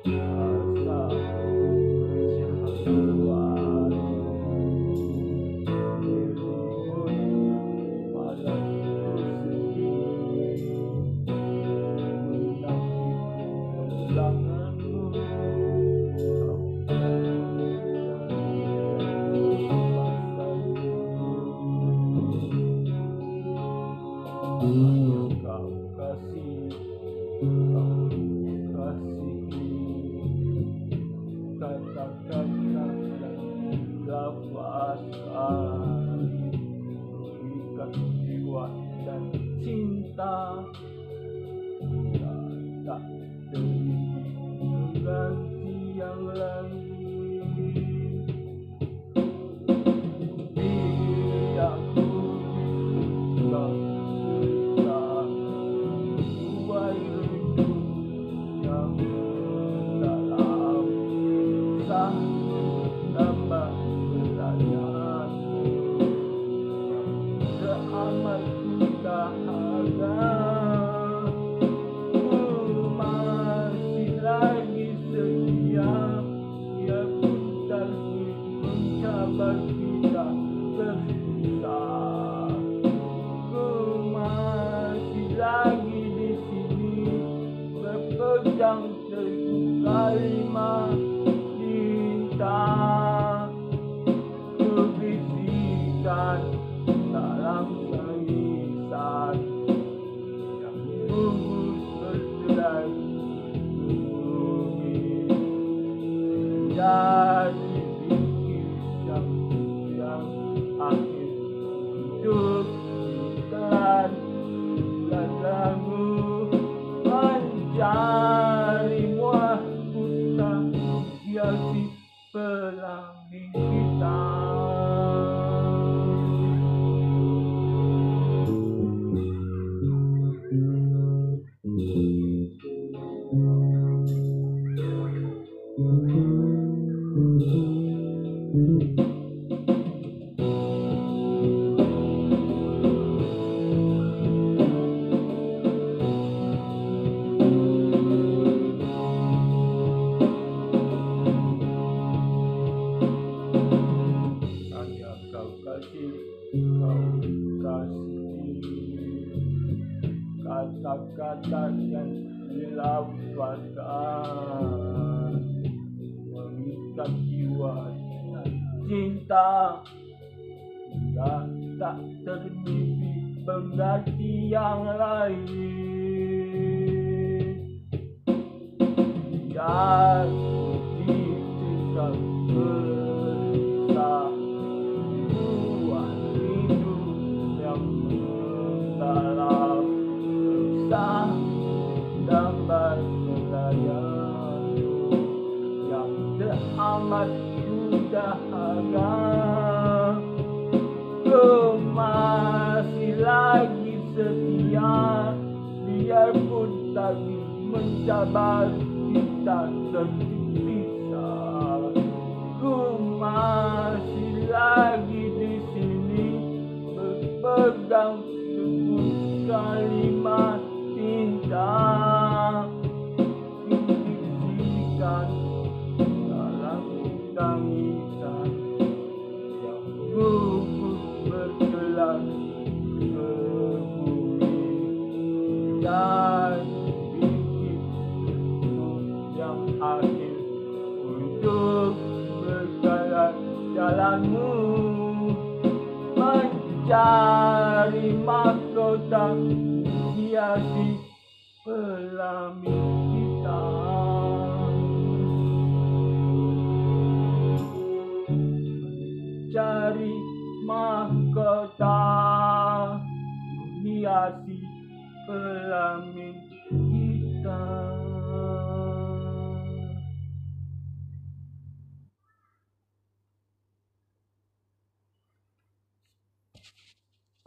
Rasa kejatuhan dirimu padaku sendiri, menanti kedatanganmu. Kau kasih, kau kasihi, kata-kata yang dilafazkan, berikan jiwa dan cinta, tak terjadi mengganti yang lain. Bila aku kau cerita buai rindu yang mendalam, sah tambah belayan teramat dahaga. Ku masih lagi setia, biarpun takdir mencabar kita terpisah. Ku masih lagi di sini, berpegang teguh kalimat cinta. Ku bisikan dalam tangisan yang gugus bercerai bumi, jadi bingkisan yang akhir hidup ditelan gagamu, mencari mahkota hiasi pelangi kita. Hanya kau kasih, kau kasihi, kata-kata yang dilafazkan, mengikat jiwa dan cinta, hingga tak termimpi pengganti yang lain. Biar ditinggal berpisah, buat rindu yang mendalam, sah tambah belayan yang teramat dahaga. Ku masih lagi setia, biarpun takdir mencabar kita terpisah. Ku masih lagi di sini, berpegang teguh kalimat cinta. Bisikan dalam tangisan yang gugus bergelar ke bumi, dan bingkismu yang akhir untuk berjalan jalanmu, mencari mahkota hiasi pelangi kita. Cari mahkota hiasi pelangi kita.